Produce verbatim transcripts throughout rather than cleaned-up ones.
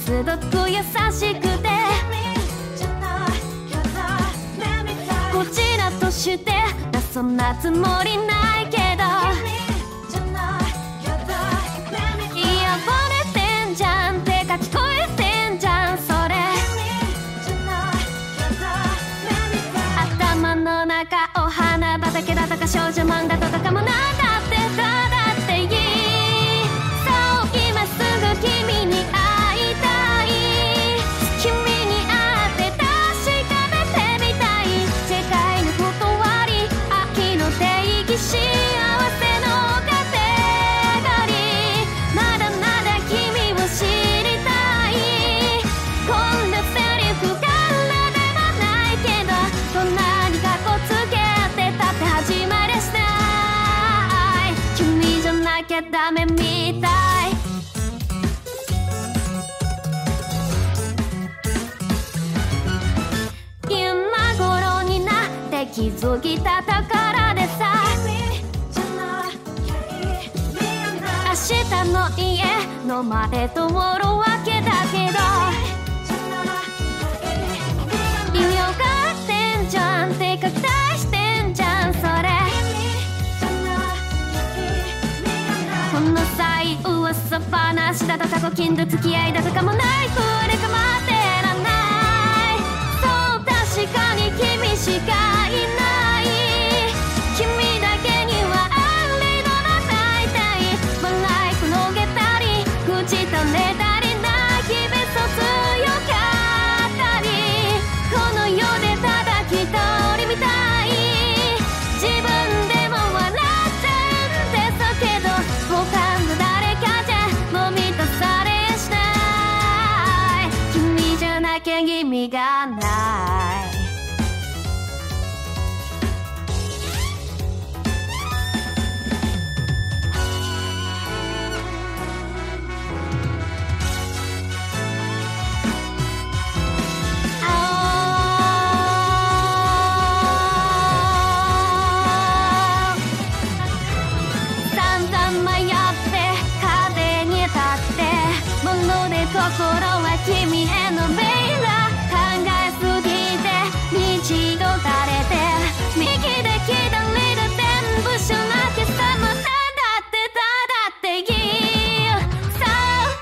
すごく優しくて、こちらとしてそんなつもりないけど、いや惚れてんじゃんってか聞こえてんじゃんそれ、頭の中お花畑だとか少女漫画とかもなんだってただっていい。そう今すぐ君に会いたい、君に会って確かめてみたい、世界の断り愛の定義幸せのカテゴリー、まだまだ君を知りたい、こんなセリフからでもないけど、そんなにかっこつけてたって始まりしたい、君じゃなきゃダメみたい。今頃になって気づいた宝でさ、明日の家の前通るわけだけど、意味わかってんじゃんってか期待してんじゃんそれ、この際噂話だとかご近所付き合いだとかもないふりかまってらない、そう確かに君しかいない、君だけにはありのまないたい、笑い転げたり口垂れたり泣きべそ強かったり、この世でただ一人みたい、自分でも笑っちゃうんですけど、他の誰かじゃもう満たされしない、君じゃなきゃ意味がない。心は君へのメイラ、考えすぎて道を垂れて、右で左で全部しなきゃさ、もうなんだってただっていい。さあ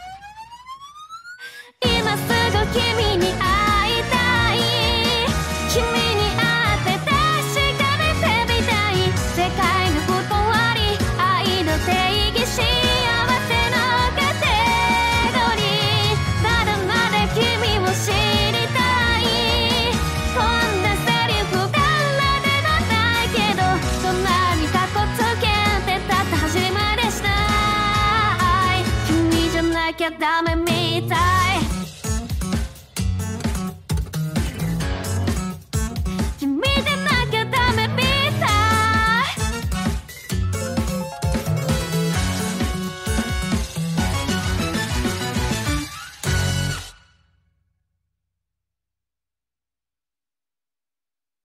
今すぐ君に会いたい、君に会って確かめてみたい、世界の断り愛の定義幸せのカテゴリー、まだまだ君を知りたい、こんなセリフからでもないけど、そんなにかっこつけてたって始まりしたい、君じゃなきゃダメ